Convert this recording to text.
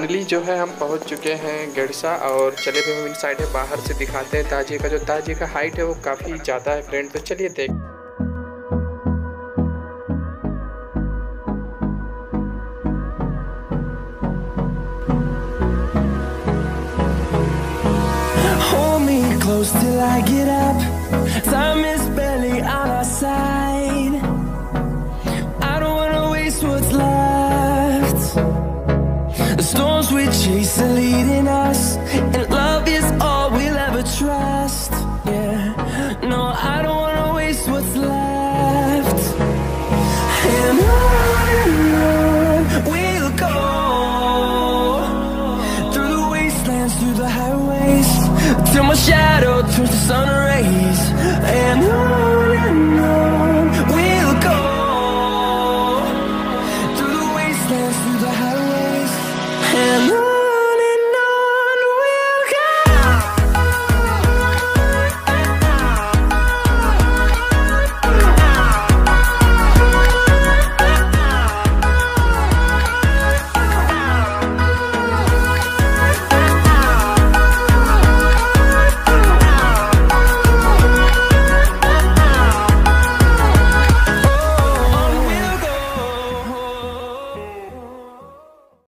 Finally जो है हम पहुंच चुके हैं गड़सा। और चले भी हम इन साइड है बाहर से दिखाते हैं ताजिए का। जो ताजिए का हाइट है वो काफ़ी ज़्यादा है फ्रेंड, तो चलिए देख। Hold me close till I get up. Time is barely on our side. I don't wanna waste what's left. The storms we chase are leading us, and love is all we'll ever trust. Yeah, no, I don't wanna waste what's left. And on we'll go, through the wastelands, through the highways, till my shadow turns to sun rays. And on